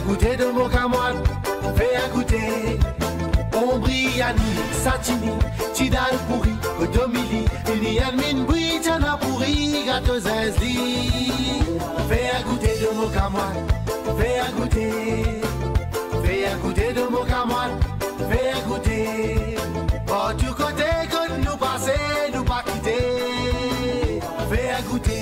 goûter de mon camoine, fais goûter. Ombriani, Satini, Tidal pourri, Odomili, Ilian min bri, Tana pourri, gâteau zazli. Fais goûter de mon camoine, fais goûter. Fais goûter de mon camoine, fais goûter. Oh, du côté que nous passer, nous pas quitter. Fais goûter.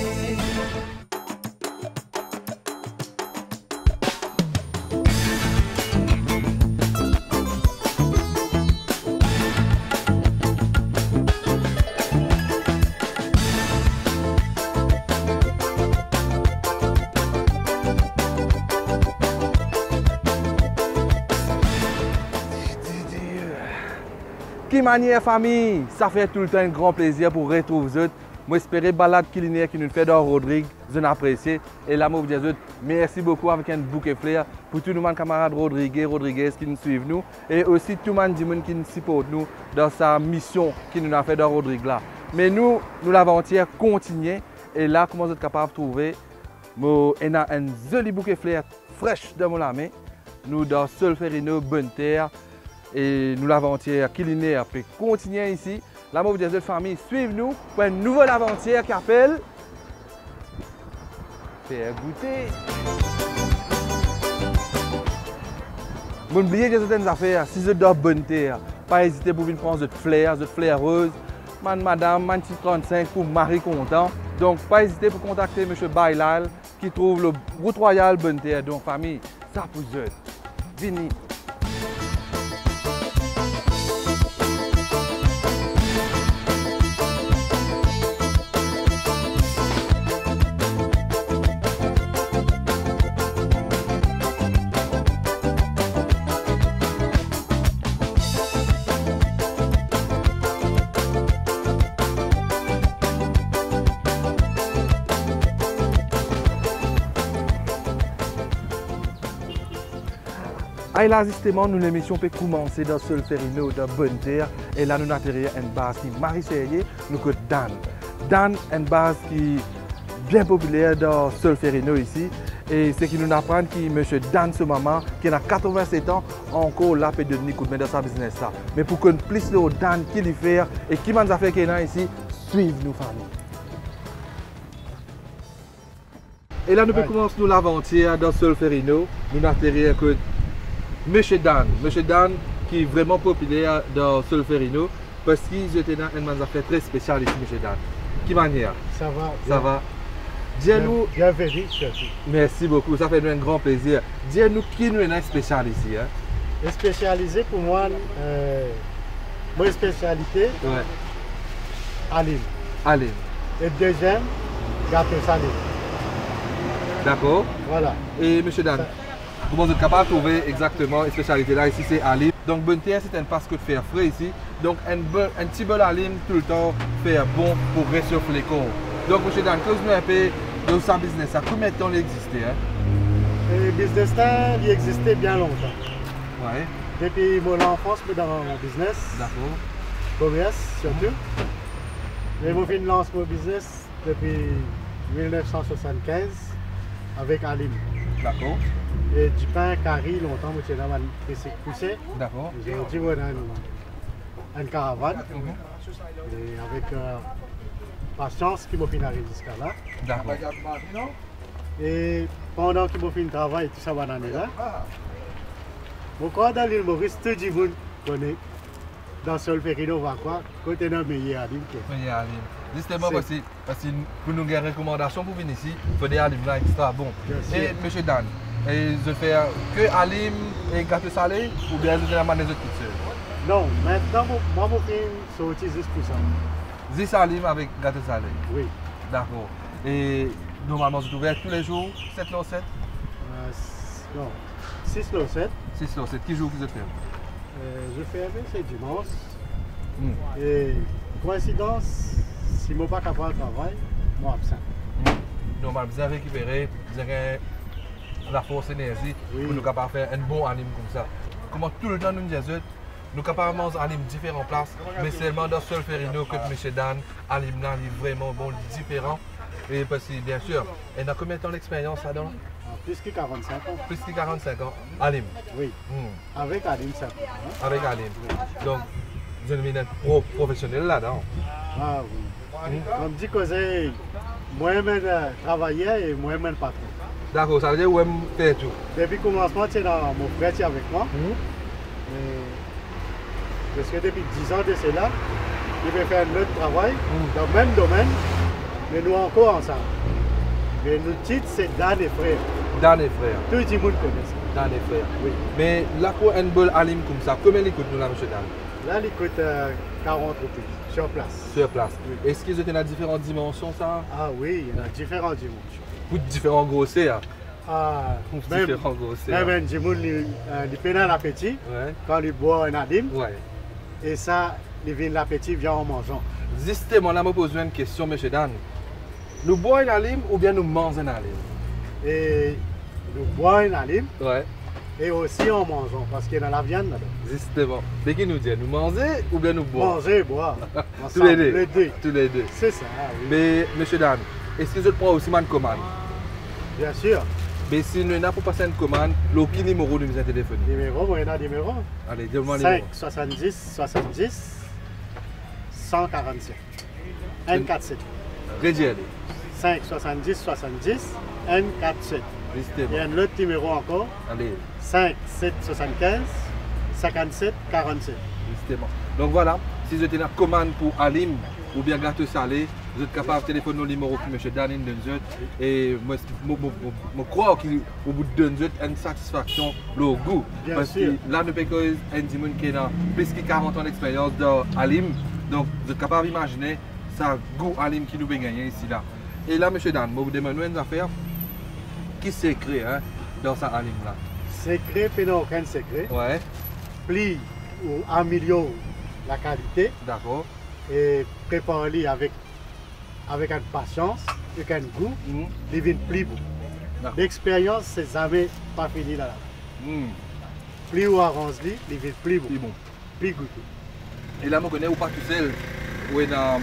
Qui manière famille, ça fait tout le temps un grand plaisir pour retrouver vous. Moi espérer balade culinaire qui nous fait dans Rodrigue, je l'apprécie. Et là, moi vous dis merci beaucoup avec un bouquet fleurs pour tous nos camarades Rodriguez qui nous suivent nous et aussi tout le monde qui nous supporte nous dans sa mission qui nous a fait dans Rodrigue là. Mais nous l'aventure continue et là comment vous êtes capable de trouver un joli bouquet fleurs fraîche dans mon main. Nous dans Solferino, Bonne Terre. Et nous l'aventure culinaire peut continuer ici. La mauvaise des famille, suivez-nous pour une nouvelle aventure qui appelle faire goûter. N'oubliez que certaines affaires, si vous êtes dans Bonne Terre, pas hésiter pour venir prendre votre fleurs roses, madame, man 35 pour Marie Content. Donc pas hésiter pour contacter M. Bailal qui trouve le Route Royale Bonne Terre. Donc famille, ça pour vous. Venez. Et là, justement, nous l'émission peut commencer dans Solferino, dans Bonne Terre. Et là, nous atterrissons une base qui est Marie Serrier, nous que Dan. Dan, une base qui est bien populaire dans Solferino ici. Et c'est qui nous apprend que M. Dan, ce moment, qui a 87 ans, encore là, peut donner coup de main dans sa business. Ça. Mais pour qu'on puisse le Dan, qui lui fait et qui m'a fait qu'il est ici, suivez-nous, famille. Et là, nous pouvons commencer l'aventure dans Solferino. Nous atterrissons Monsieur Dan qui est vraiment populaire dans Solferino parce qu'il était dans une affaire très spéciale ici, Monsieur Dan. Qui manière? Ça va. Ça va. Dis-nous. Bienvenue surtout. Merci beaucoup, ça fait nous un grand plaisir. Dis-nous qui nous est spécial ici. Hein? Et spécialisé pour moi, mon spécialité, ouais. Aline. Aline. Et deuxième, gâteau salé. D'accord. Voilà. Et Monsieur Dan? Comment vous êtes capable de trouver exactement une spécialité là? Ici c'est Aline. Donc Bonne Terre c'est un passe que de faire frais ici. Donc un petit bol Aline tout le temps faire bon pour réchauffer les corps. Donc M. Dan, cause-nous un peu de sa business. Ça combien de temps il existait? Hein? Le business là, il existait bien longtemps. Ouais. Depuis mon enfance, je suis dans mon business. D'accord. Commerce surtout. Mais je suis lancé mon business depuis 1975 avec Aline. D'accord. Et du pain carré, longtemps, je suis dans ma poussée. D'accord. J'ai dit, dans une caravane. Et avec patience, qui m'a fait arriver jusqu'à là. D'accord. Et pendant que je fais un travail, tout ça va dans là. Mon corps dans l'île Maurice, tout le monde connaît. Dans Solferino, va quoi? Côté d'un meilleur Aline. Meilleur Aline. Justement, parce que pour nous avoir des recommandations pour venir ici, il faut des Alim là extra bon. Et M. Dan, je fais que Alim et gâteau salé ou bien je fais la manette de toute seule? Non, maintenant, moi, je fais sortir juste pour ça. 10 Alim avec gâteau salé? Oui. D'accord. Et normalement, vous ouvert tous les jours, 7 sur 7? Non, 6 sur 7. 6 sur 7. Qui joue que vous faites? Je fais c'est dimanche. Et coïncidence, si je ne suis pas capable de travailler, je suis absent. Normalement, vous avez récupéré, vous avez la force énergie pour nous capables de faire un bon anime comme ça. Comment tout le temps nous disons, nous sommes capables de manger anime différentes places, mais seulement dans Solferino que M. Dan, anime là, est vraiment bon, différent. Et parce que bien sûr, il a combien de temps d'expérience là-dedans? plus que 45 ans. Plus que 45 ans. Alim. Oui, avec Alim simplement. Avec Alim. Donc, vous êtes un professionnel là-dedans. Ah oui. Comme dit que c'est moi-même travailleur et moi-même patron. D'accord, ça veut dire que vous faites tout. Depuis le commencement, tu es dans mon frère qui est avec moi. Parce que depuis 10 ans de cela, il veut faire notre travail dans le même domaine, mais nous encore ensemble. Mais nous titre, c'est Dan et frère. Dan et frère. Tout le monde connaît ça. Dan et frère. Oui. Mais là, pour un bol Alim comme ça, combien il coûte nous là, monsieur Dan? Là, il coûte 40 roupies sur place. Sur place. Oui. Est-ce qu'ils ont différentes dimensions, ça? Ah oui, il y en a différentes dimensions. Ou différentes grosseurs? Ah, Différentes grosseurs. Même du monde, il fait dans l'appétit Ouais. quand il boit un adim. Ouais. Et ça, il vient l'appétit vient en mangeant. Justement, là, je me pose une question, monsieur Dan. Nous boivons un alim ou bien nous mangeons un alim? Et nous boit un alim Ouais. et aussi en mangeant parce qu'il y a la viande là-dedans. Justement. Mais qui nous dit? Nous manger ou bien nous boire? Manger et boire. Tous les deux. Les deux. Tous les deux. C'est ça, oui. Mais, monsieur Dan, est-ce que vous prenez aussi ma commande? Bien sûr. Mais si nous n'avons pas passé une commande, quel numéro nous a téléphoné? Numéro, il y en a numéro. Allez, dis-moi le 5 numéro. 70 70 147. N47. Rédiel. 5 70 70 N47. Il y Justement. a un autre numéro encore. Allez, 5 7 75 57 47. justement. Donc voilà, si vous avez une commande pour Alim ou bien gâteau salé, vous êtes capable de téléphoner au numéro que M. Danin donne. Et moi, je crois qu'au bout de donner une satisfaction, le goût. Bien Parce sûr. que là, nous avons un dimanche qui a plus de 40 ans d'expérience dans Alim. Donc, vous êtes capable d'imaginer ça goût Alim qui nous a gagné ici. Là. Et là, M. Dan, je vous demande une affaire. Qui s'écrit dans sa Alim là? Secret, puis non, aucun secret. Ouais, Plie ou améliore la qualité d'accord. et prépare-les avec une patience, avec un goût. Il vient plus beau. D'accord. L'expérience, c'est jamais pas fini là. Plus ou arrange-les, il vient plus beau, C'est bon. plus goûteux. Et là, je connais ou pas tout seul. Ou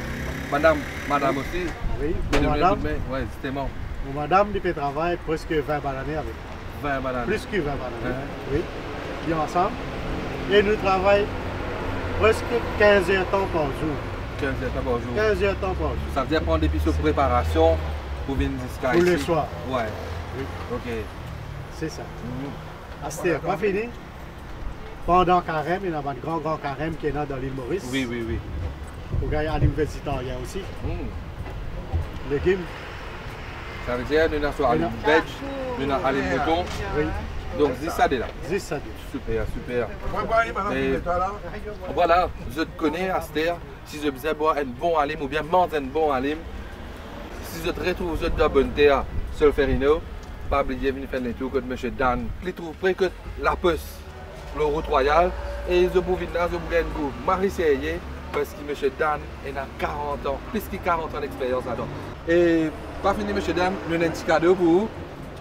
madame aussi. Oui, Oui, pour madame, justement. pour madame, il fait travail presque 20 bananes avec. 20 bananes. Plus que 20 bananes. Hein? Oui, bien ensemble. Et nous travaillons presque 15 heures de temps par jour. 15 heures par jour. 15 heures de temps par jour. Ça veut dire prendre des pistes de préparation pour venir jusqu'à Pour ici. le soir. Ouais. Oui, Ok. c'est ça. Ah, c'était pas fini. Pendant carême, il y a un grand carême qui est là dans l'île Maurice. Oui, oui, oui. Pour gagner à l'université, il y a aussi. Légumes. Ça veut dire nous avons soit alim veg, nous avons alim mouton. Oui, Donc 10 ça là. 10 ça dit. Super, super. Et voilà, je te connais Aster. Si je faisais boire un bon alim ou bien manger un bon alim, si je te retrouve dans la bonne terre, sur le Ferrino, pas oublier de venir faire les tours comme M. Dan. Je trouve près que la puce, le route royale, et je peux venir là, je peux un goût. Marie Seyé, parce que M. Dan il a 40 ans, plus que 40 ans d'expérience là-dedans. Et pas fini M. Dan, nous avons un petit cadeau pour vous.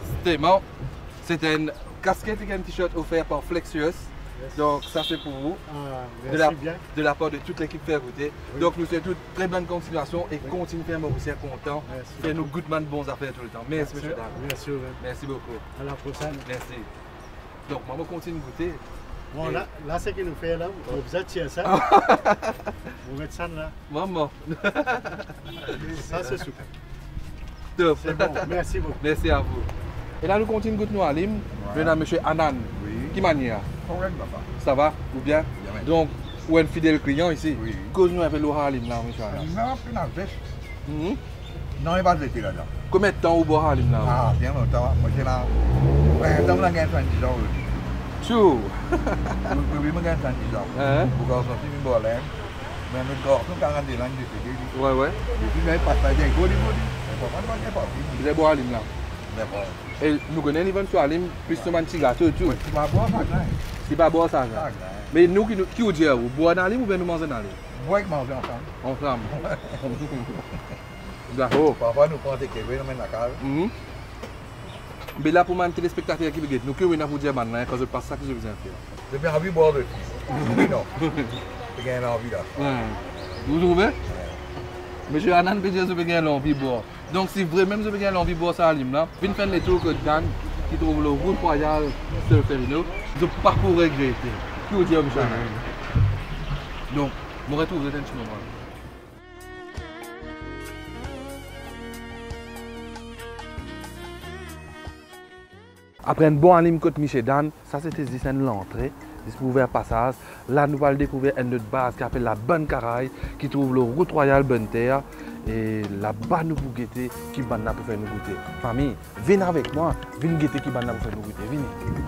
C'est une casquette et un t-shirt offert par Flexius. Donc ça c'est pour vous. Ah, De merci bien. de la part de toute l'équipe Faire Goûter. Oui. Donc nous souhaitons une très bonne continuation et continue à faire Mauricien content. Merci. Fais-nous goûtement de bonnes affaires tout le temps. Merci M. Dan. Bien sûr. Merci beaucoup. À la prochaine. Merci. Donc moi je continue de goûter. Bon, Et- là ce qu'il nous fait là, vous êtes tiens ça. Vous mettez ça là. Maman. Ça c'est super. Top. C'est bon. Merci beaucoup. Merci à vous. Et là nous continuons de goûter nous à Lim. Nous avons M. Anan. Oui. Qui manière? Problème, papa. Ça va? Ou bien? Bien, oui. Donc, ou un fidèle client ici? Oui. Cause-nous un peu l'oral à Lim là, M. Anan. Non, plus dans le pêche. Mhm. Non, il va se laisser là-dedans. Combien de temps vous boire à Lim là? Ah, bien longtemps. Moi, c'est là. Ouais, donc, on a gagné 70 ans. Chou! Oui, on a gagné 70 ans. Hein? Pour qu'on sorte une bonne laine. Mais notre corps, nous, 40 ans de décédé. Ouais, ouais. Et puis, mais pas ça, il y a un gros niveau. Mais pour moi, il n'y a pas de Vous allez boire à Lim là. Mais bon. Et nous connaissons les ventes sur Alim, plus seulement un petit gâteau et tout. Tu vas boire ça, là. C'est pas boire ça. Ça, ça. là. Mais nous qui vous disons, vous boire dans Alim ou bien nous manger dans Alim? Boire et manger ensemble. Ensemble. D'accord. Parfois, nous prenons des kébés, nous mettons dans la cave. Mhm. Mais là, pour les téléspectateurs qui regardent, nous, que vous dire maintenant, quand je passe ça, que je vous ai fait. J'ai bien envie de boire de tout. Oui, non. J'ai gagné envie là. Ouais. Vous trouvez? Monsieur Anan peut dire que vous avez l'envie de boire. Donc, si vraiment vous avez l'envie de boire ça à Alim, là, venez faire les tours que Dan qui trouve le route royale Solferino. Je parcours regretté. Qui vous dit, M. Donc, je retrouve un petit moment. Après un bon anime côte Michedan, ça c'était l'entrée, c'est ouvert passage. Là nous allons découvrir une autre base qui s'appelle la Bonne Caraï, qui trouve le route royale Bonne Terre. Et là-bas nous pour guetter qui va pour faire nous goûter. Famille, venez avec moi, venez guetter qui va pour faire nous goûter. Venez.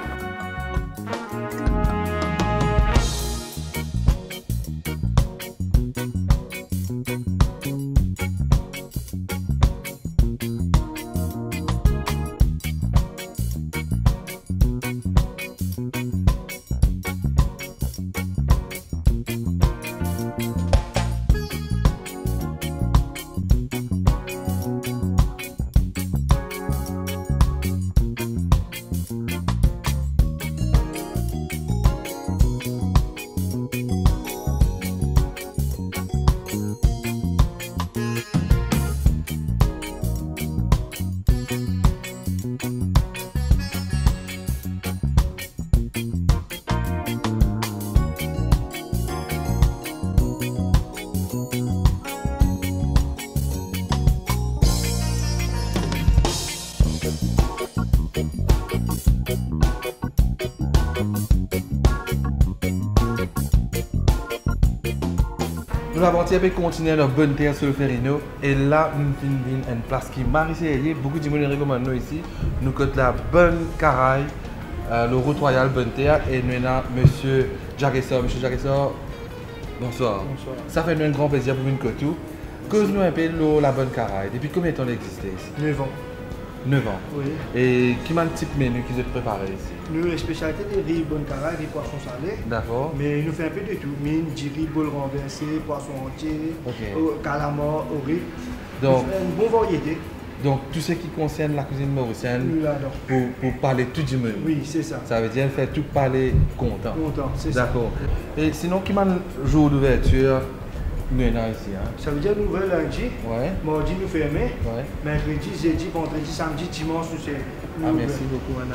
Nous avons continué leur bonne terre sur le Ferrino et là nous finissons une place qui est beaucoup de monde recommande nous ici. Nous côté la Bonne Caraï, le route royale Bonne Terre et nous avons monsieur Jaguessor. Monsieur Jaguessor, bonsoir. Bonsoir. Ça fait nous un grand plaisir pour une côté. Cause nous un peu la Bonne Caraï. Depuis combien de temps existe ici? 9 ans. 9 ans. Oui. Et qui m'a le type menu qui vous préparé ici? Nous, la spécialité des riz bonne caraï, riz poisson salé. D'accord. Mais nous fait un peu de tout. Mine, riz, bol renversé, poisson entier, calamar, au riz. Donc, une bonne variété. Donc, tout ce qui concerne la cuisine mauricienne, Nous l'adorons. pour parler tout du menu. Oui, c'est ça. Ça veut dire faire tout parler content. Content, c'est ça. D'accord. Et sinon, qui m'a le jour d'ouverture? Nous sommes ici. Hein? Ça veut dire nous ouvrons lundi, Ouais. mardi nous fermons, Ouais. mercredi, jeudi, vendredi, samedi, dimanche nous sommes. Ah, merci beaucoup, Anna.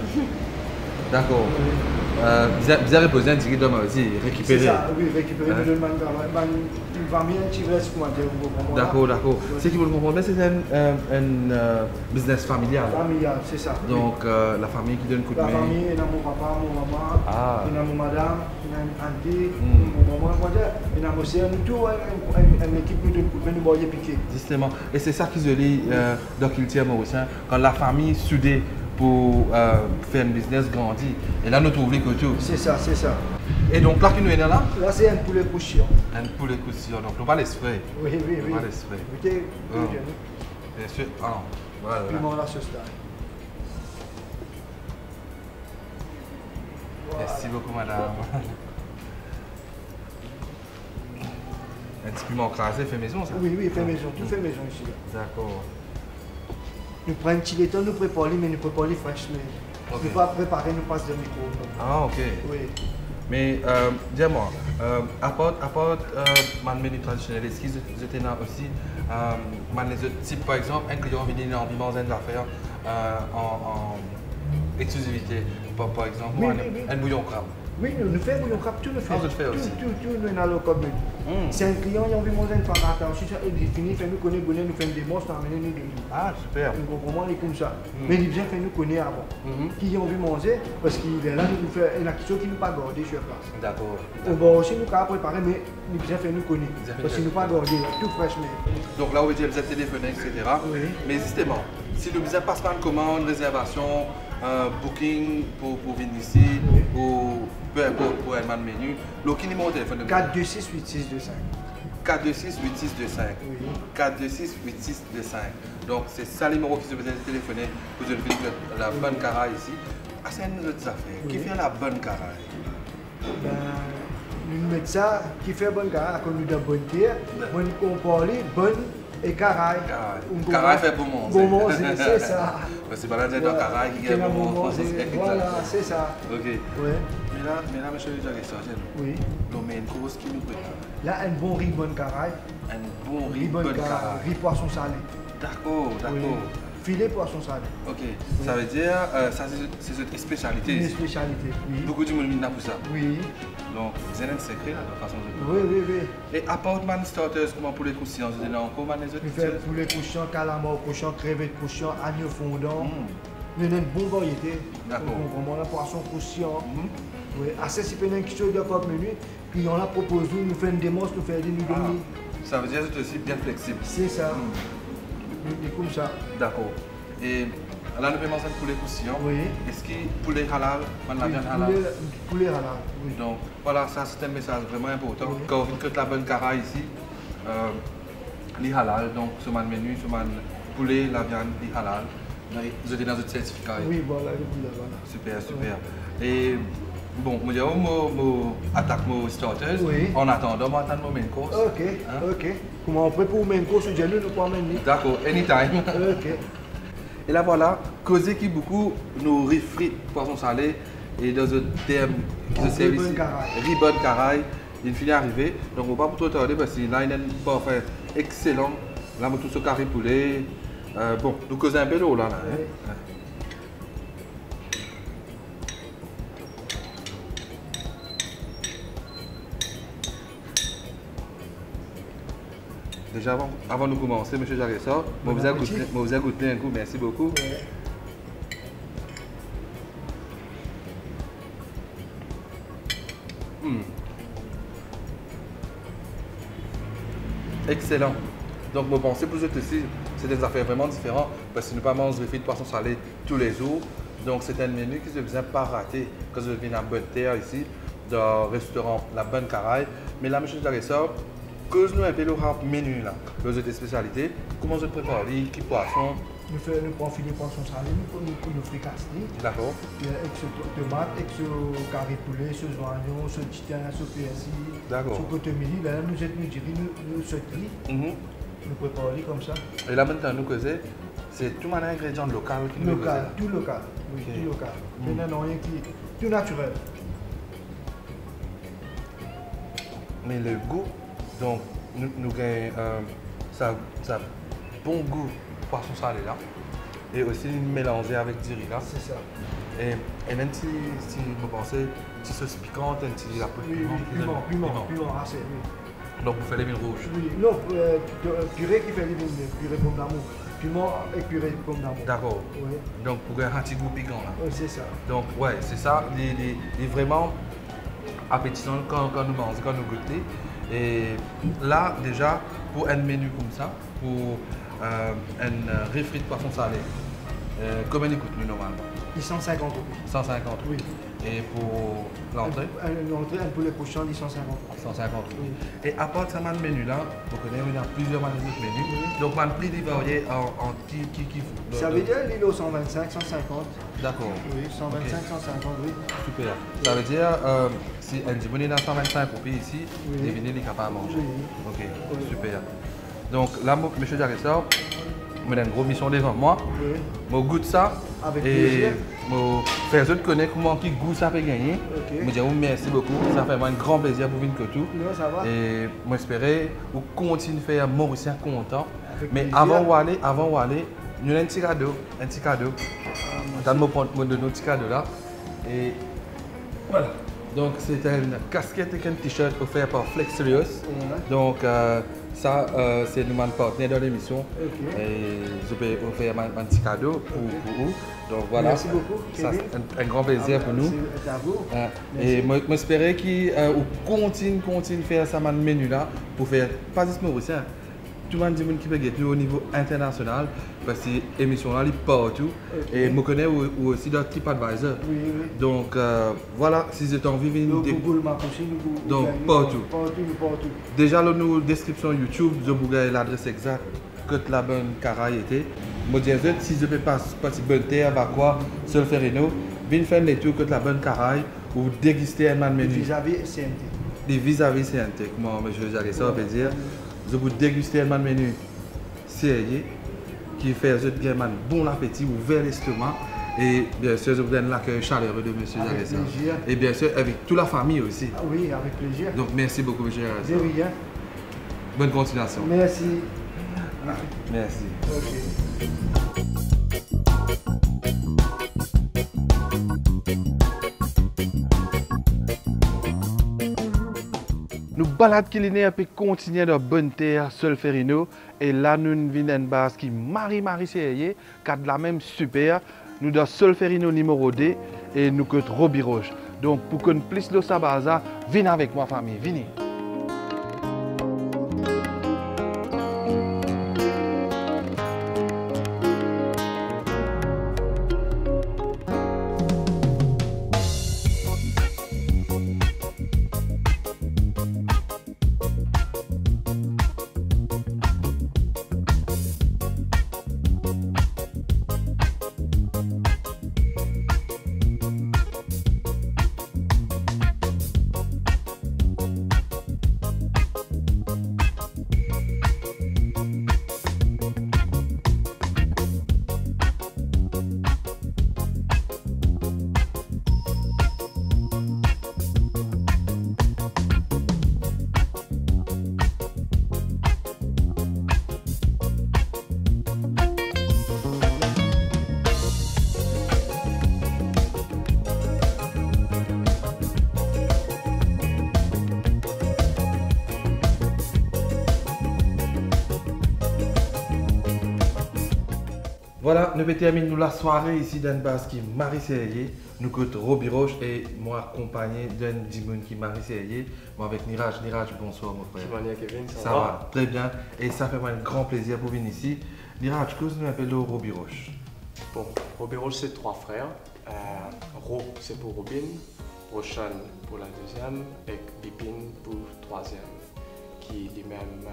D'accord. Vous avez posé un ticket de mardi, récupérer. C'est ça, oui, récupérer une famille, un petit reste, comment dire, D'accord, d'accord. C'est qui vous le comprenez, c'est un business familial. Familial, c'est ça. Donc, la famille qui donne coup de main. La famille, il y a mon papa, mon maman, Ah. il y a mon madame, il y a une auntie, mon maman, il y a mon sœur, nous tous, une équipe, nous donne coup de main, nous voyons piquer. Justement. Et c'est ça qui se lit dans le culture mauricien, quand la famille soudée pour faire un business grandit. Et là, nous trouvons les couteaux. C'est ça, c'est ça. Et donc là, qui nous est là? Là, c'est un poulet couchillon. Un poulet couchillon. Donc, nous pas les frais. Oui, oui, oui. Pas les frais. Écoutez, Bien sûr. Ah, voilà. piment la sauce là. Merci beaucoup, madame. Un petit piment crasé fait maison, ça? Oui, oui, fait maison, tout fait maison ici. D'accord. Nous prenons un petit laiton, nous préparons, mais nous préparons les French made. Ok. Nous pas préparer, nous passe de micro. Ah, ok. Oui. Mais dis-moi, à part mon menu traditionnel, est-ce que vous êtes là aussi, les autres types, par exemple, un client vient en vivant des affaires en exclusivité, par exemple, Oui, moi, oui, oui. un bouillon crabe. Oui, nous faisons bouillon crabe, tout nous fait. Ah, vous le faites aussi. Tout, nous dans le commune. C'est un client, il a envie de manger une patate. Ensuite, il finit, fait nous connaître, nous fait des démarches, nous amener nous de nous. Ah, super. Nous comprenons les comme ça. Mais il vient faire nous connaître avant. Qui a envie de manger, parce qu'il est là, nous fait une action qui nous pas gardé sur place. D'accord. On va aussi nous préparer, mais il vient faire nous connaître. Parce qu'il nous pas gardé, tout fraîche. Donc là où vous avez téléphoné, etc. Oui. Mais justement, si le business passe par une commande, réservation, booking pour venir ici, ou peu importe pour un menu, le qui numéro de téléphone? 426 8625. 426 8625. Oui. 426 8625. Donc c'est ça le numéro qui se besoin de téléphoner pour une ville de la Bonne Caraï ici. Ah, c'est une autre affaire. Qui fait la Bonne Caraï? Nous mettons ça, qui fait bonne caraï, comme nous avons bonne terre, on parle bonne et caraï. Caraï fait bon manger. Bon manger, c'est ça. C'est pas là dans Caraï qui est bon manger. Voilà, c'est ça. Ok. Ouais. Mais là, monsieur le directeur, Oui. mais une cause qui nous prépare. Là, un bon riz bonne caraï. Un bon riz Riz bonne Bonne caraï. Caraï. Riz poisson salé. D'accord, d'accord. filet poisson salé. Ok, ça veut dire, ça c'est une spécialité Une ici. spécialité, oui. Beaucoup de monde vient pour ça. Oui, Donc, c'est un secret là, de façon de oui, oui, oui. Et à part man starters, comment pour les croustillants, vous avez encore man les autres Il fait poulet couchant, calamar couchant, crevette couchant, agneau fondant. Il y a une bonne variété. D'accord. Vraiment, la poisson croustillant. Oui, assez si peu qui chose de comme menu. Puis on l'a proposé, nous faisons une démence, nous faisons des noudouilles. Ça veut dire que c'est aussi bien flexible. C'est ça. Et comme ça. D'accord. Et là, nous pouvons mentionner poulet croustillant. Oui. Est-ce que poulet halal, man la viande halal? Poulet halal, oui. Donc voilà, ça c'est un message vraiment important. Oui. Quand on vient que la bonne cara ici, les halal, donc ce man menu, ce man poulet, la viande, les halal. Vous êtes dans votre certificat. Oui, voilà, le poulet, voilà. Super, super. Et bon, je attaque mon starters. Oui. En attendant, on attend mon main course. Ok, Hein? ok. Comment on peut pour main course, nous nous pouvons mener. D'accord, anytime. Ok. Et là voilà, causer qui beaucoup nous frites poisson salé et dans un terme qui se sert ici, ribon caraï, il finit arrivé. Donc on ne va pas pour trop tarder parce que là il y a un parfait excellent. Là on tout ce carré poulet. Bon, nous causons un peu d'eau là. Hein? Oui. Déjà avant de commencer, M. Jaressa, je vous ai goûté un coup, merci beaucoup. Ouais. Excellent. Donc, vous pensez pour vous aussi, c'est des affaires vraiment différentes parce que nous pas manger de poisson salé tous les jours. Donc, c'est un menu qui ne se faisait pas rater quand vous venez en bonne terre ici, dans le restaurant La Bonne Caraïbe. Mais là, M. Jaressa, cause-nous un peu le menu là, les autres spécialités. Comment vous préparez, qui poisson? Nous prenons filet poisson salé, nous fricassons. D'accord. Avec ce tomate, avec ce carré poulet, ce oignon, ce titan, ce persil, D'accord. ce cotomili. Là, nous sautons, nous préparons comme ça. Et là maintenant, nous causons, c'est tout un ingrédient local qui nous Local, tout local. Oui, Ok. tout local. Maintenant, rien qui tout naturel. Mais le goût, donc nous avons ça bon goût poisson salé là. Et aussi mélangé avec du riz là. C'est ça. Et même si vous pensez, si sauce piquante, un petit la poudre Piment, assez, oui. Donc vous faites les vins rouges. Oui, non, purée qui fait les vignes, purée pomme d'amour. Piment et purée de pomme d'amour. D'accord. Oui, Donc pour un petit goût piquant là. c'est ça. Donc ouais, c'est ça, il est vraiment appétissant quand nous mangeons, quand nous goûtons. Et là déjà, pour un menu comme ça, pour un refrit de poisson salé, combien il coûte nous normalement? 150 euros. 150. Oui. Et pour l'entrée? L'entrée, un poulet cochon, 150 euros. 150. Oui. Et à part de ce menu là, vous connaissez, il y a plusieurs autres menus. Oui. Donc, man prix varié en qui Ça veut dire l'îlot 125, 150. D'accord. Oui, 125, Ok. 150, oui. Super. Ça veut dire, si un dîner dans 125 roupies ici, Oui. les vignes, il est capable de manger. Oui. Ok, Oui. super. Donc là, M. Jaressa, je une grosse mission devant moi. Oui. Je goûte ça. Avec et plaisir. je fais autres connaître comment qui goût ça peut gagner. Ok. Je dis merci beaucoup. Ça fait vraiment un grand plaisir pour venir que tout. Non, ça va. Et moi j'espère vous continuer à faire Mauricien content. Avec Mais plaisir. avant d'aller, nous avons un petit cadeau. On va me prendre de nos petits cadeaux là. Et voilà. Donc c'est une casquette et un t-shirt offert par Flex Serious. Ouais. Donc ça c'est notre partenaire dans l'émission. Ok. Et je peux offrir un petit cadeau pour vous. Donc voilà. Merci beaucoup, Ça, Kevin. c'est un grand plaisir pour nous. C'est à vous. Et moi j'espère qu'on continue à faire ça menu là pour faire pas juste Mauricien. Tout le monde dit qui peut gagner au niveau international parce que l'émission là est partout. Ok. Et je connais aussi dans TripAdvisor. Oui, oui. Donc voilà, si vous avez envie de Nous, venir. Google Maps aussi, nous, Donc, nous, partout. Partout. Déjà dans nos descriptions YouTube, je vous donne l'adresse exacte que la bonne caraï était. Je dis si je peux pas bonne terre, va quoi, seul faire une venez faire les tours que la bonne caraï ou déguster un menu. Vis-à-vis CNT. Des vis-à-vis CNT, comment M. Jaressa veut dire. Je vous déguster un menu sérieux qui fait bien bon appétit, ouvert l'estomac. Et bien sûr, je vous donne l'accueil chaleureux de M. Jaressa. plaisir. Et bien sûr, avec toute la famille aussi. Ah oui, avec plaisir. Donc merci beaucoup, M. Jaressa. De rien. Bonne continuation. Merci. Merci. Ok. balade culinaire peut continuer dans bonne terre, Solferino. Et là, nous venons une base qui Marie Serrier, qui a de la même super. Nous dans Solferino numéro 2 et nous côte Robiroche. Donc, pour qu'on puisse le sabaza, venez avec moi, famille, venez. Voilà, nous terminons la soirée ici dans une base qui Marie Serrier. Nous côte Robiroche et moi accompagné d'un Dimoun qui Marie Serrier. Moi avec Niraj. Niraj, bonsoir mon frère. Bonjour Kevin, ça va? Va très bien et ça fait moi un grand plaisir pour venir ici. Niraj, que nous appelons Robiroche? Bon, Robiroche c'est 3 frères. Ro c'est pour Robin, Roshan pour la deuxième et Bipin pour troisième. Qui est lui-même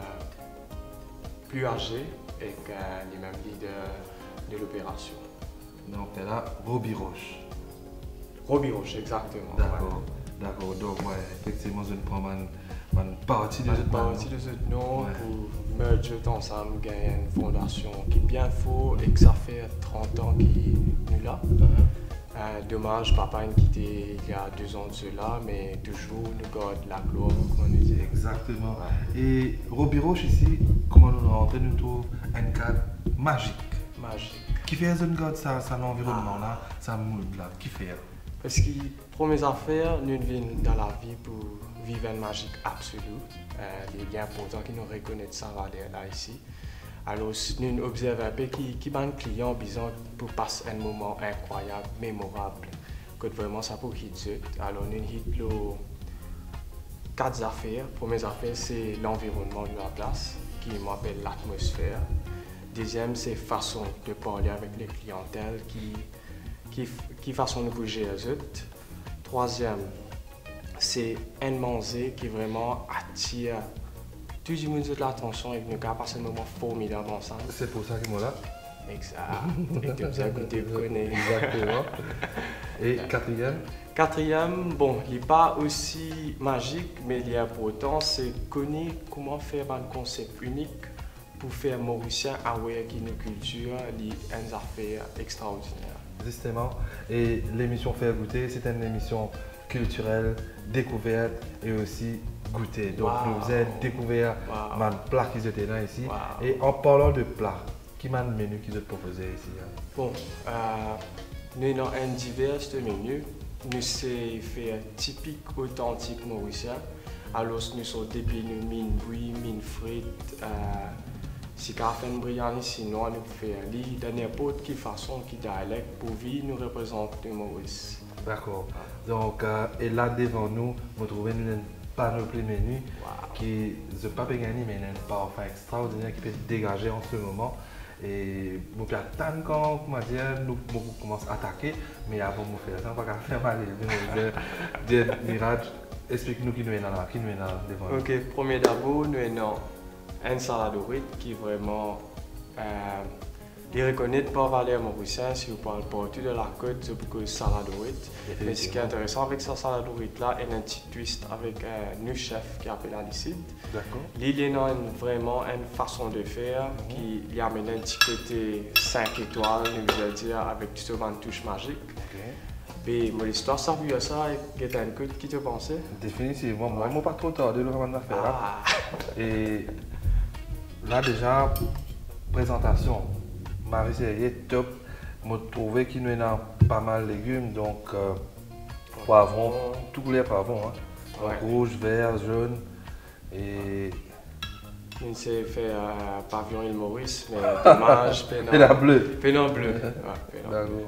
plus âgé et lui-même leader de l'opération. Donc c'est là Robiroche. Robiroche, exactement. D'accord, ouais. D'accord. Donc ouais, effectivement, je prends une partie de ce nom pour merger ensemble, gagner une fondation qui est bien fort et que ça fait 30 ans qu'il est là. Dommage, papa a quitté il y a 2 ans de cela, mais toujours nous garde la gloire, comme on dit. Exactement. Ouais. Et Robiroche ici, comment nous rentrons, nous trouvons un cadre magique. Qui fait un garde ça l'environnement là, ça mood là, qui fait? Parce que pour mes affaires, nous venons dans la vie pour vivre une magique absolue. Il est bien important qu'ils nous reconnaissent ça là ici. Alors, nous observons un peu qui va un client disant pour passer un moment incroyable, mémorable, que vraiment ça pour hit. Alors, nous hit 4 affaires. Pour mes affaires, c'est l'environnement de la place, qui m'appelle l'atmosphère. Deuxième, c'est façon de parler avec les clientèles, qui façon de bouger les autres. Troisième, c'est un manger qui vraiment attire tout le monde de l'attention et nous avons passé un moment formidable ensemble. C'est pour ça que moi là. Exact. Et comme ça, écoutez, vous connaissez. Exactement. Et quatrième? Quatrième, bon, il n'est pas aussi magique, mais il est important, c'est connaître comment faire un concept unique pour faire Mauricien aware de nos cultures, une affaire extraordinaire. Justement, et l'émission Faire Goûter, c'est une émission culturelle, découverte et aussi goûter. Donc nous avons découvert les plats qui étaient là ici. Et en parlant de plats, qui est le menu qui est proposé ici? Bon, nous avons un divers de menus. Nous c'est fait typique, authentique mauricien. Alors nous sommes depuis nous mine bouillie, mine frites. Si on fait une biryani, sinon nous faisons de n'importe quelle façon, qui dialecte pour vivre, nous représente le Maurice. D'accord. Donc, et là devant nous, vous trouvez une panoplie menu qui n'est pas gagné, mais un parfum extraordinaire qui peut dégager en ce moment. Et nous pouvons attendre quand nous commençons à attaquer, mais avant de faire ça, on va faire mal. Niraj, explique-nous qui nous est là, devant nous. Ok, premier d'abord, nous avons un salade qui est vraiment il reconnaît pas valeur mauricien si vous parlez partout de la côte, c'est beaucoup de salade. Mais ce qui est intéressant avec cette salade là, il y a un petit twist avec un nouveau chef qui appelle Alicide. D'accord. Il y a vraiment une façon de faire qui amène un petit côté 5 étoiles, je veux dire, avec justement une touche magique. Et mon histoire, ça vu à ça, et tu as une côte qui te pensait? Définitivement, moi, je pas trop tard de le vraiment faire. Et là déjà, présentation. Marie Serrier, top. Je trouve qu'il y a pas mal de légumes, donc poivrons, tous les poivrons. Hein. Donc, rouge, vert, jaune. Et On s'est fait pavillon île Maurice, mais dommage, et la bleue. pénon bleu. Ouais, pénon bleu. D'accord.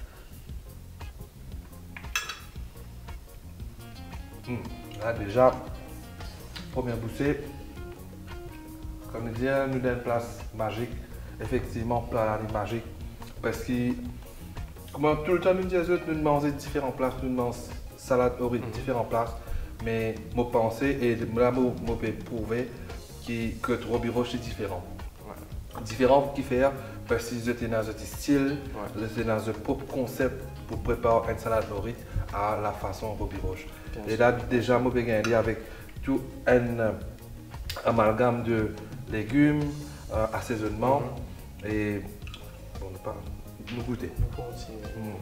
Là déjà, première bouchée, comme je disais, nous avons une place magique, effectivement, plat magique, parce que, comme tout le temps nous disons, nous mangeons différentes places, nous mangeons salade au riz, différentes places, mais je pense et là, je peux prouver que Robbie Roche est différent. Ouais. Différent qui fait parce que j'étais dans un style, Ouais. j'étais dans un propre concept pour préparer une salade au riz à la façon Robbie Roche. Et là, déjà, je peux gagner avec tout un amalgame de légumes, assaisonnement et bon, nous goûter. On continue.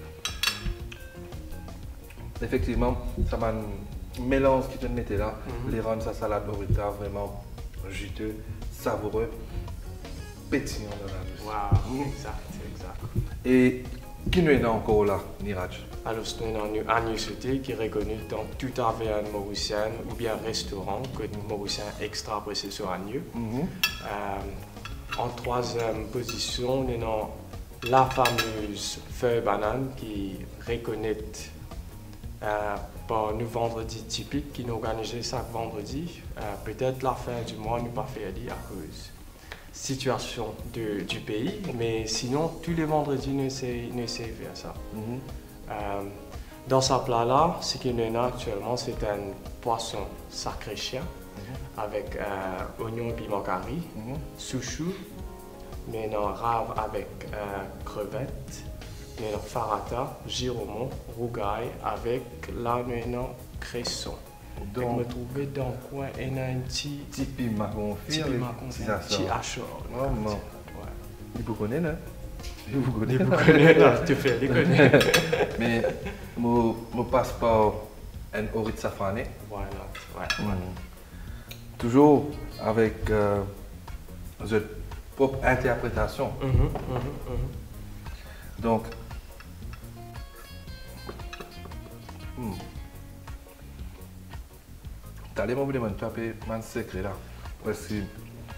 Effectivement, ça m'a un mélange qui te mettait là, les rendre sa salade au riz vraiment juteux, savoureux, pétillant dans la bouche. Wow, exact. Et qui nous est encore là, Niraj? Alors, c'est un agneau sauté qui est reconnu dans toute taverne mauricienne ou bien restaurant que mauricien extra apprécié sur agneau. En troisième position, nous avons la fameuse feuille banane qui est reconnue par nous vendredis typiques qui nous organisons chaque vendredi. Peut-être la fin du mois, nous pas fait à cause situation du pays, mais sinon, tous les vendredis, nous essayons faire ça. Dans ce plat-là, ce qu'il y a actuellement, c'est un poisson sacré chien avec oignon et piment curry, chouchou, mais un rave avec crevettes, mais un farata, giromon, rougail avec là, un cresson. Donc, je me trouvais dans le coin et un petit piment confit avec petit achor. Vraiment. Ouais. Il vous connaît, non? Il vous Il vous connaît, là, tu fais les connaître. Mais mon passeport est un riz safrané. Voilà, ouais. Toujours avec votre propre interprétation. Donc, t'allais me demander un secret là. Parce que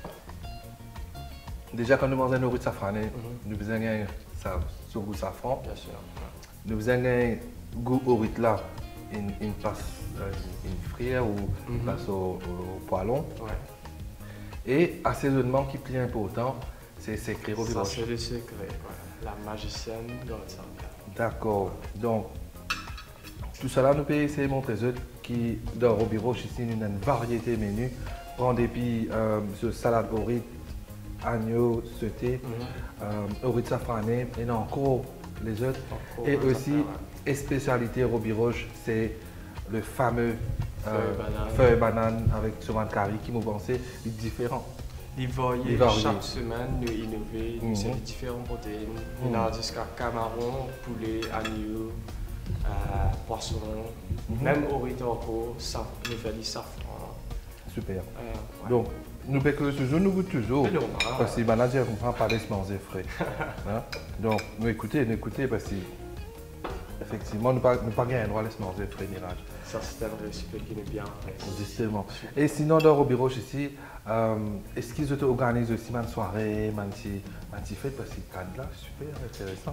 déjà quand nous mangeons nos riz safrané, nous faisons ce goût safran. Bien sûr. Nous faisons un goût au riz là, une passe une frire ou une passe au poêlon. Ouais. Et assaisonnement qui est plus important, c'est secret Robbie Ça, Roche. c'est le secret. Ouais. La magicienne dans ça. D'accord. Donc, tout cela, nous pouvons essayer de montrer qui dans Robbie Roche ici, nous avons une variété de menus. Prendre depuis salade au riz, agneau sauté, au riz safrané, et encore les autres. Et aussi, et spécialité Robbie Roche, c'est le fameux feuille banane avec tomate curry qui, me pensez, est différent. Il varie chaque semaine, nous innover, nous avons différentes protéines. Il y a jusqu'à camarons, poulet, agneau, poisson, même au riz d'orco, nous faisons safran. Super. Ouais. Donc, nous pouvons toujours, nous goûtons toujours. Parce que les managers ne comprennent pas les manger frais. Hein? Donc, nous écoutez parce que effectivement, nous n'avons pas gagné le droit de se manger frais, Mirage. Ça, c'est un respect qui est bien. Justement. Et sinon, dans Robbie Roche ici, est-ce qu'ils organisent aussi une soirée, une petite fête? Parce que c'est là, super intéressant.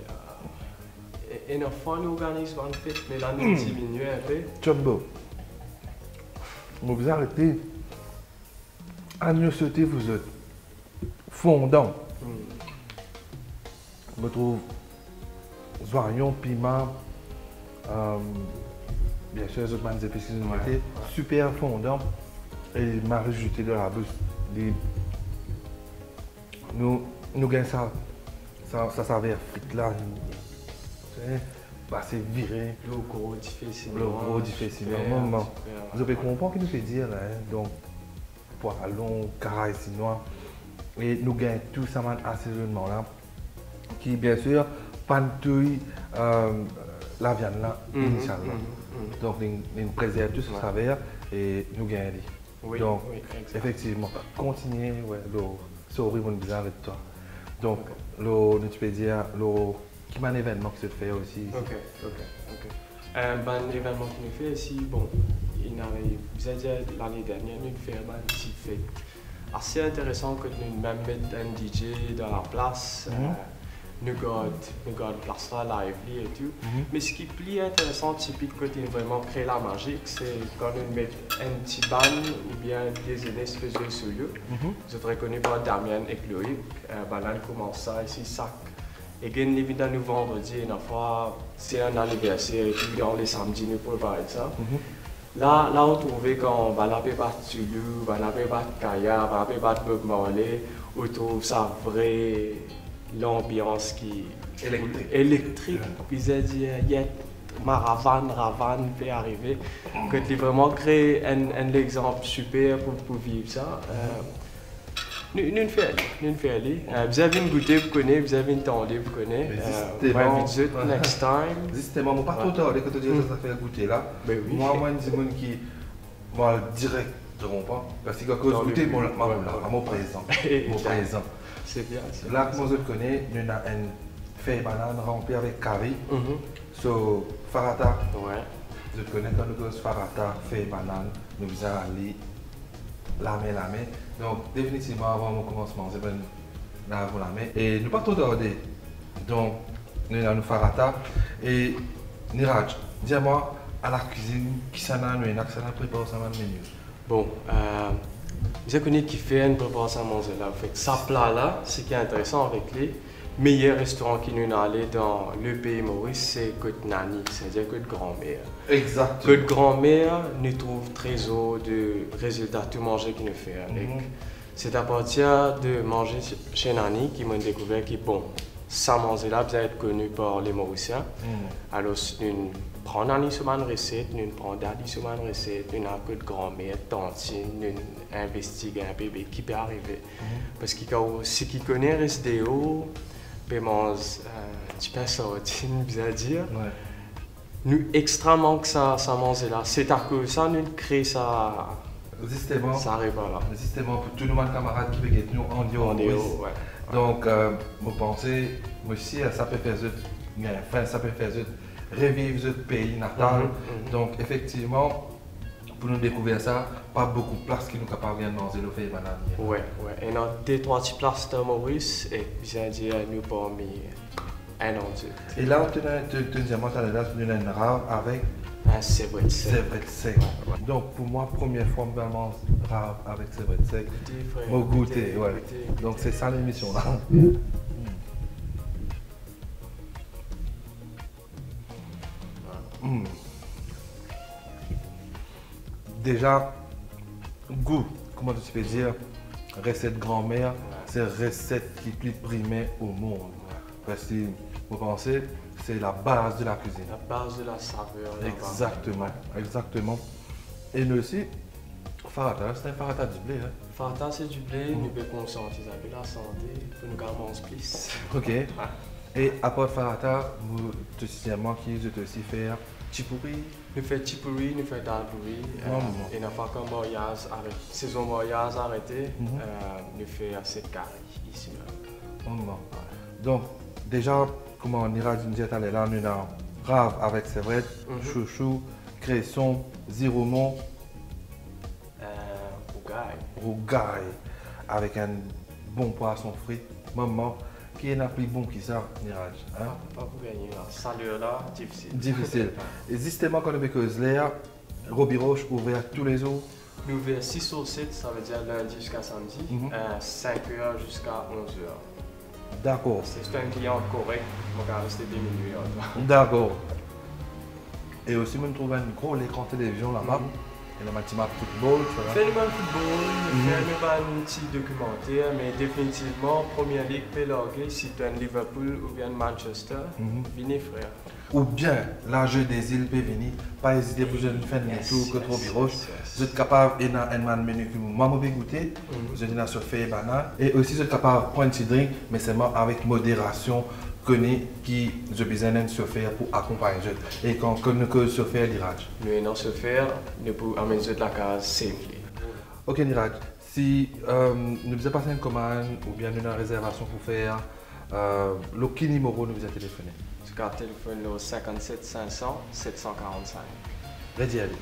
Et nos fois, nous organisons une fête, mais là, nous diminuons un peu. Jumbo, vous arrêtez. Agneau sauté, vous êtes fondant. Je me trouve oignons, piment, bien sûr, les autres mannes épices qu'ils ont été super fondant et m'a rejeté de la bouche. Nous gagnons ça s'avère frites là. Bah, c'est viré. Le gros difficile. Le gros difficile. Moment. Vous avez compris ce qu'il nous fait dire là. Hein? Donc, poêlon, caraï chinois. Et nous gagnons tout ça, un assaisonnement là. Qui, bien sûr, pantouille la viande là, initialement. Donc, nous préserve tout ce saveur et nous gagnons. Oui, donc, oui, effectivement, continuez, ouais, c'est horrible, bizarre de toi. Donc, tu peux dire, qui est un événement qui se fait aussi ici. Ok. Un événement qui nous fait ici, bon, il n'arrive. Vous avez dit l'année dernière, nous faisons un petit fait assez intéressant que nous même mettre un DJ dans la place. Nous gardons place là, lively et tout. Mais ce qui est plus intéressant, typique côté vraiment créer la magie, c'est quand nous mettons un petit band ou bien des aînés se faisaient sur eux. Je te reconnais par Damien et Chloé. Banane commence ça ici, sac. Et gagne évidemment nous vendredi, une fois, c'est un anniversaire et tout, dans les samedis, nous proposons ça. Là, on trouvait qu'on va la faire battre Tulu, va la faire battre Kaya, va la faire battre Bob Marley, on trouve ça vrai. L'ambiance qui électrique, puis j'ai dit il y a ma ravane peut arriver, que tu vraiment créé un exemple super pour vivre ça. Nous faisons aller. Vous avez une goûter, vous connaissez, vous avez une tendée, vous connaissez. Next time. Justement, pas trop tard, quand tu dis que ça fait goûter là. Moi, je dis qui moi direct, je comprends. Parce que quand je goûter, mon présent. C'est bien. Là, comme je connais, nous avons une feuille banane remplie avec curry. So, Farata. Ouais. Je connais quand nous avons Farata, feuille banane, nous faisons aller la main. Donc, définitivement, avant mon commencement, c'est bien la main. Et nous pas trop tarder. Donc, nous avons Farata. Et Niraj, dis-moi, à la cuisine, qui s'en a nous prépare ça menu? Bon, je connais qui fait une préparation à manger là. En fait, ça plat là, ce qui est intéressant avec les meilleurs restaurants qui nous allés dans le pays Maurice, c'est Côte Nani, c'est-à-dire Côte Grand-Mère. Exactement. Côte Grand-Mère nous trouve trésor de résultats tout manger qu'il nous fait avec. C'est à partir de manger chez Nani qui m'a découvert que bon, ça manger là, vous être connu par les Mauriciens. Alors, nous prenons Nani sur une recette, nous prenons Daddy sur une recette, nous avons Côte Grand-Mère, tantine, nous investiguons un peu qui peut arriver. Parce que ceux qui connaissent SDO, tu peux sortir, bien dire. Nous extrêmement que ça mange là. C'est à cause ça nous crée ça. Justement, ça arrive là. Justement pour tous nos camarades qui veulent nous en dehors. Donc, je pense aussi ça peut faire revivre notre pays natal. Donc, effectivement, pour nous découvrir ça, pas beaucoup de place qui nous capables de manger le fait banane. Ouais. Et dans des trois petites places de Maurice, et j'ai dit à nous parmi un an. Et là, tu as une rave avec c'est vrai. Sec. Donc, pour moi, première fois, je mange rave avec c'est vrai sec. Mon goûter, ouais. Donc, c'est ça l'émission là. Déjà, goût, comment tu peux dire, recette grand-mère, c'est recette qui est plus primée au monde. Parce que, vous pensez, c'est la base de la cuisine. La base de la saveur. Exactement. Et nous aussi, Farata, c'est un Farata du blé. Farata, c'est du blé, nous pouvons conscientiser la santé, pour nous garder plus. Ok. Et après Farata, vous, deuxièmement, qui vous aussi faire Chipuri? Nous faisons Chipuri, nous faisons Dalbouri. Et nous faisons un voyage avec saison voyage arrêté. Nous faisons cette carré ici. Donc, déjà, comme on ira dire tout à l'heure, nous avons rave avec Sévret, chouchou, cresson, ziromon, rougaille, avec un bon poisson frit, maman, qui est plus bon que ça, Niraj. Pas pour gagner là, salut là, difficile. Difficile. Et justement, quand on veut que l'air, Robbie Roche ouvert tous les jours. Nous ouvrons 6 sur 7, ça veut dire lundi jusqu'à samedi, 5h jusqu'à 11h. D'accord. C'est un client correct, on va rester diminué. D'accord. Et aussi, on trouve un gros écran télévision là-bas. Et le petit match football, tu vois. Fait le match football, fait un petit documentaire, mais définitivement, Première Ligue peut loguer si tu es Liverpool ou bien Manchester, venez frère. Ou bien, la jeu des îles peut venir, pas hésiter pour jeune faire un tour que trop biroche. Vous êtes capable de faire un menu que moi je vais goûter, vous êtes sur fait banane. Et aussi, vous êtes capable de prendre un petit drink, mais seulement avec modération. Qui je besoin de se faire pour accompagner et quand nous que se faire l'irage. Nous non se faire, nous pouvons amener de la case simple. Ok Niraj, si nous vous passé une commande ou bien une réservation pour faire, le numéro nous vous a téléphoné. Je garde téléphone au 57 500 745. Ready, allez.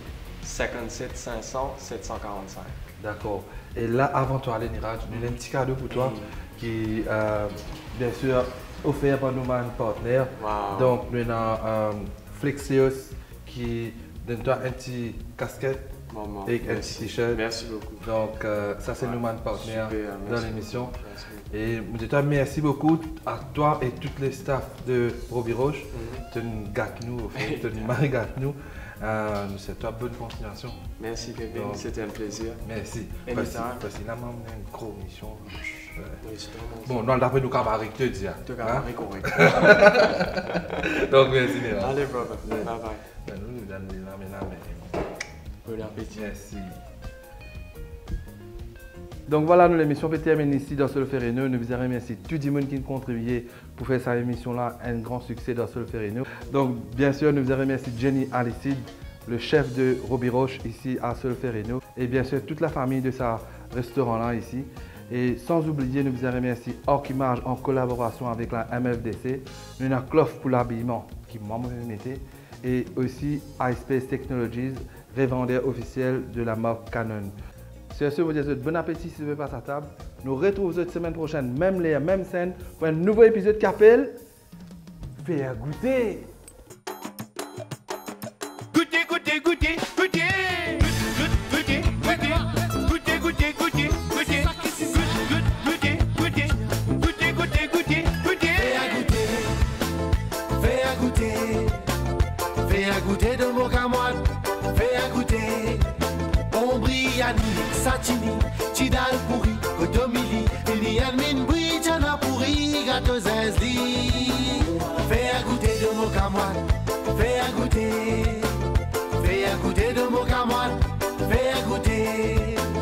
57 500 745. D'accord. Et là, avant de aller, Niraj, nous avons un petit cadeau pour toi qui, bien sûr, offert par nos partenaires. Wow. Donc, nous avons Flexios qui donne toi un petit casquette Maman, et un petit t-shirt. Merci beaucoup. Donc, ça, c'est nos partenaires Super, dans merci l'émission. beaucoup. Merci beaucoup. Et je te dis merci beaucoup à toi et tous les staffs de Robbie Roche. Tu nous gâtes nous, tu nous gâtes nous. Nous souhaitons toi bonne continuation. Merci Kevin, Donc, c'était un plaisir. Merci. Anytime. Parce que là, on a une grosse mission. Bon, Bon, d'après nous, cabaret, te dis. tout cas, correct. Donc, merci, Néra. Allez, brother. Bye bye. Nous, nous donnons la main. Bon appétit. Merci. Donc voilà, nous l'émission peut terminer ici dans Solferino. Nous vous remercions tout le monde qui a contribué pour faire cette émission-là un grand succès dans Solferino. Donc bien sûr, nous vous remercions Jenny Alicide, le chef de Robbie Roche ici à Solferino. Et bien sûr, toute la famille de ce restaurant-là ici. Et sans oublier, nous vous remercions Orchimage en collaboration avec la MFDC. Nous avons Clough pour l'habillement qui m'a été. Et aussi iSpace Technologies, revendeur officiel de la marque Canon. Sur ce, vous disons bon appétit si vous ne pas à table. Nous retrouvons la semaine prochaine, même les même scène, pour un nouveau épisode qui appelle Faire goûter. Goûtez, goûtez, goûtez, goûtez. Goûtez, goûtez, goûtez, goûtez, goûtez, goûtez. Goûtez, goûtez, goûtez, goûtez, goûtez, goûtez. Fais à goûter. Fais à goûter de mon camoine. Fais à goûter. Ombriani, Satini, Tidal pourri, Odomili, Ilian min Brijana pourri, gâteau Zenzli. Fais à goûter de mon camoine, fais à goûter de mon camoine, fais à goûter.